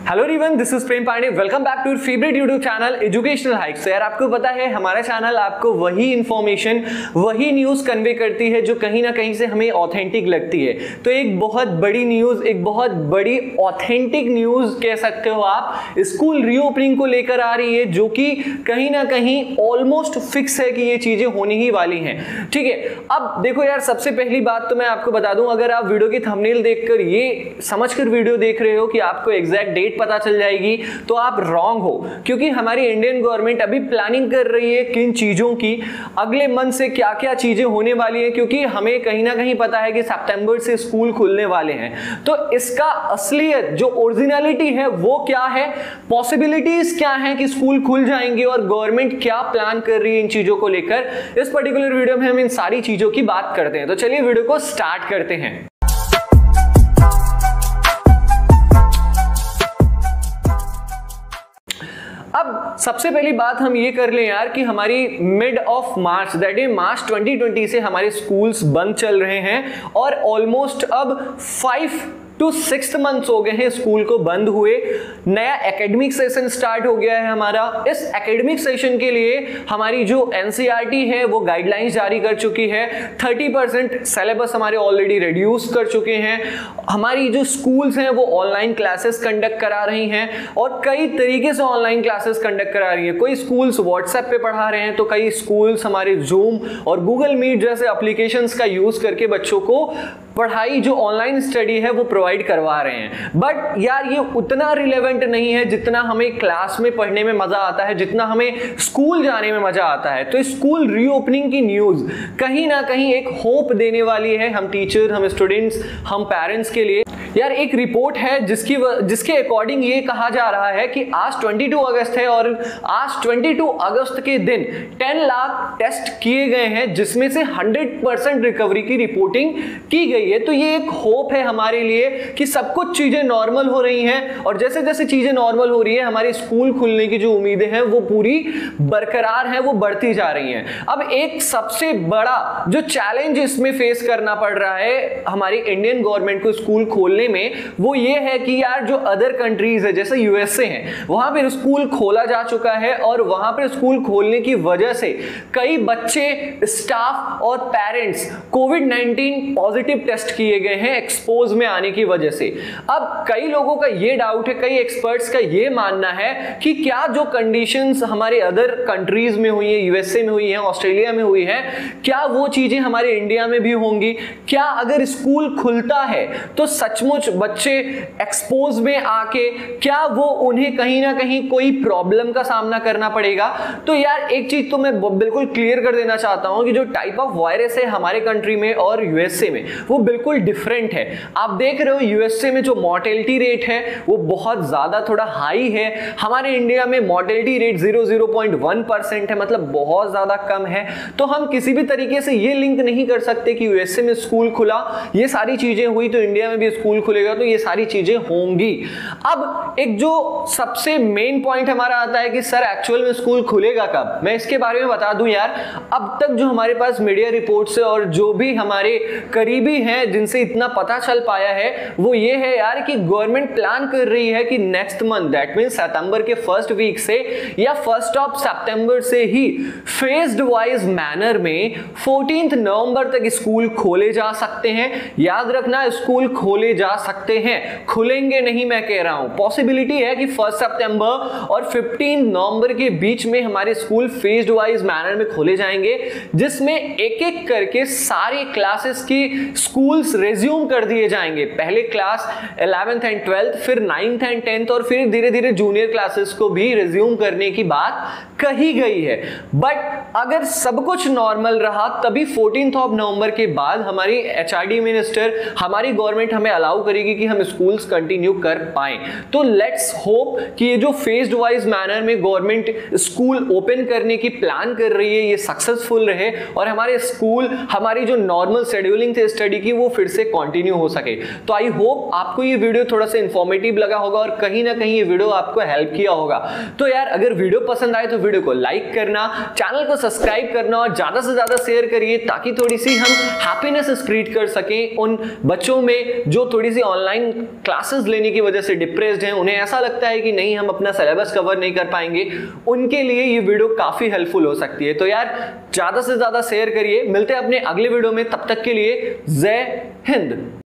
Hello everyone, this is Prem Pandey. Welcome back to your favourite YouTube channel Educational Hikes. यार आपको पता है हमारा चैनल आपको वही इंफॉर्मेशन, वही न्यूज कन्वे करती है जो कहीं ना कहीं से हमें ऑथेंटिक लगती है। तो एक बहुत बड़ी न्यूज, एक बहुत बड़ी ऑथेंटिक न्यूज कह सकते हो आप, स्कूल रीओपनिंग को लेकर आ रही है, जो कि कहीं ना कहीं ऑलमोस्ट फिक्स है कि ये चीजें होने ही वाली हैं। ठीक है, अब देखो यार, सबसे पहली बात तो मैं आपको बता दूं, अगर आप वीडियो की थंबनेल देखकर ये समझकर वीडियो देख रहे हो कि आपको एग्जैक्ट डेट पता चल जाएगी, तो आप रॉन्ग हो। क्योंकि हमारी इंडियन गवर्नमेंट अभी प्लानिंग कर रही है किन चीजों की, अगले मंथ से क्या क्या चीजें होने वाली है, क्योंकि हमें कहीं ना कहीं पता है कि सितंबर से स्कूल खुलने वाले हैं। तो इसका असलियत जो ओरिजिनलिटी है वो क्या है, पॉसिबिलिटीज क्या है कि स्कूल खुल जाएंगे और गवर्नमेंट क्या प्लान कर रही है इन चीजों को लेकर, इस पर्टिकुलर वीडियो में हम इन सारी चीजों की बात करते हैं। तो चलिए वीडियो को स्टार्ट करते हैं। अब सबसे पहली बात हम ये कर लें यार कि हमारी mid of March, that is March 2020 से हमारे स्कूल्स बंद चल रहे हैं और ऑलमोस्ट अब 5 to 6 मंथ्स हो गए हैं स्कूल को बंद हुए। नया एकेडमिक सेशन स्टार्ट हो गया है हमारा। इस एकेडमिक सेशन के लिए हमारी जो एनसीईआरटी है वो गाइडलाइंस जारी कर चुकी है। 30% सिलेबस हमारे ऑलरेडी रिड्यूस कर चुके हैं। हमारी जो स्कूल्स हैं वो ऑनलाइन क्लासेस कंडक्ट करा रही हैं और कई तरीके से ऑनलाइन क्लासेस कंडक्ट करा रही है। कोई स्कूल्स व्हाट्सएप पे पढ़ा रहे हैं, तो कई स्कूल्स हमारे जूम और गूगल मीट जैसे एप्लीकेशंस का यूज करके बच्चों को पढ़ाई जो ऑनलाइन स्टडी है वो प्रोवाइड करवा रहे हैं। बट यार ये उतना रिलेवेंट नहीं है जितना हमें क्लास में पढ़ने में मजा आता है, जितना हमें स्कूल जाने में मजा आता है। तो स्कूल रीओपनिंग की न्यूज कहीं ना कहीं एक होप देने वाली है हम टीचर, हम स्टूडेंट्स, हम पेरेंट्स के लिए। यार एक रिपोर्ट है जिसके अकॉर्डिंग ये कहा जा रहा है कि आज 22 अगस्त है और आज 22 अगस्त के दिन 10 लाख टेस्ट किए गए हैं, जिसमें से 100% रिकवरी की रिपोर्टिंग की गई है। तो ये एक होप है हमारे लिए कि सब कुछ चीजें नॉर्मल हो रही हैं और जैसे जैसे चीजें नॉर्मल हो रही है हमारी स्कूल खुलने की जो उम्मीदें हैं वो पूरी बरकरार हैं, वो बढ़ती जा रही हैं। अब एक सबसे बड़ा जो चैलेंज इसमें फेस करना पड़ रहा है हमारी इंडियन गवर्नमेंट को स्कूल खोलने में, वो ये है कि यार जो अदर कंट्रीज है जैसे यूएसए है, वहां पर स्कूल खोला जा चुका है और वहां पर स्कूल खोलने की वजह से कई बच्चे, स्टाफ और पेरेंट्स कोविड-19 पॉजिटिव टेस्ट किए गए हैं एक्सपोज में आने की वजह से। अब कई लोगों का ये डाउट है, कई एक्सपर्ट्स का ये मानना है कि क्या जो कंडीशंस हमारे अदर कंट्रीज में हुई है, यूएसए में हुई है, ऑस्ट्रेलिया में हुई है, क्या वो चीजें हमारे इंडिया में भी होंगी? क्या अगर स्कूल खुलता है तो सचमुच बच्चे एक्सपोज में आके क्या वो उन्हें कहीं ना कहीं कोई प्रॉब्लम का सामना करना पड़ेगा? तो यार एक चीज तो मैं बिल्कुल क्लियर कर देना चाहता हूं कि जो टाइप ऑफ वायरस है हमारे कंट्री में और यूएसए में वो बिल्कुल डिफरेंट है। आप देख रहे हो यूएसए में जो मॉर्टेलिटी रेट है वो बहुत ज्यादा थोड़ा हाई है। हमारे इंडिया में मॉर्टेलिटी रेट 0.1% है, मतलब बहुत ज्यादा कम है। तो हम किसी भी तरीके से ये लिंक नहीं कर सकते कि यूएसए में स्कूल खुला, ये सारी चीजें हुई तो इंडिया में भी स्कूल खुलेगा, तो ये सारी चीजें होंगी। अब एक जो सबसे मेन पॉइंट हमारा आता है कि सर एक्चुअल में स्कूल खुलेगा कब, मैं इसके बारे में बता दूं यार। अब तक जो हमारे पास मीडिया रिपोर्ट्स है और जो भी हमारे करीबी हैं जिनसे इतना पता चल पाया है वो ये है यार कि गवर्नमेंट प्लान कर रही है कि नेक्स्ट मंथ, दैट मींस सितंबर के फर्स्ट वीक से या 1 सितंबर से ही फेज्ड वाइज मैनर में 14 नवंबर तक स्कूल खोले जा सकते हैं। याद रखना, स्कूल खोले जा सकते हैं, खुलेंगे नहीं मैं कह रहा हूं। पॉसिबिलिटी है कि 1 सितंबर और 15 नवंबर के बीच में हमारे स्कूल फेज्ड वाइज मैनर में खोले जाएंगे, जिसमें एक एक करके सारी क्लासेस की स्कूल्स रिज्यूम कर दिए जाएंगे। पहले क्लास 11th एंड 12th, फिर 9th एंड 10th और फिर धीरे धीरे जूनियर क्लासेस को भी रिज्यूम करने की बात कही गई है। बट अगर सब कुछ नॉर्मल रहा तभी 14 नवंबर के बाद हमारी एचआरडी मिनिस्टर, हमारी गवर्नमेंट हमें अलाउ करेगी कि हम स्कूल्स कंटिन्यू कर पाएं। तो लेट्स होप कि ये जो फेज्ड वाइज मैनर में गवर्नमेंट स्कूल ओपन करने की प्लान कर रही है ये सक्सेसफुल रहे और हमारे स्कूल, हमारी जो नॉर्मल शेड्यूलिंग थे स्टडी की, वो फिर से कंटिन्यू हो सके। तो आई होप आपको ये वीडियो थोड़ा सा इंफॉर्मेटिव लगा होगा और कहीं ना कहीं ये वीडियो आपको हेल्प किया होगा। तो यार अगर वीडियो पसंद आए तो वीडियो को लाइक करना, चैनल को सब्सक्राइब करना और ज्यादा से ज्यादा शेयर करिए ताकि थोड़ी सी हम हैप्पीनेस स्प्रेड कर सकें उन बच्चों में जो थोड़ी थोड़ी सी ऑनलाइन क्लासेस लेने की वजह से डिप्रेस्ड हैं, उन्हें ऐसा लगता है कि नहीं हम अपना सिलेबस कवर नहीं कर पाएंगे, उनके लिए ये वीडियो काफी हेल्पफुल हो सकती है। तो यार ज्यादा से ज्यादा शेयर करिए। मिलते हैं अपने अगले वीडियो में, तब तक के लिए जय हिंद।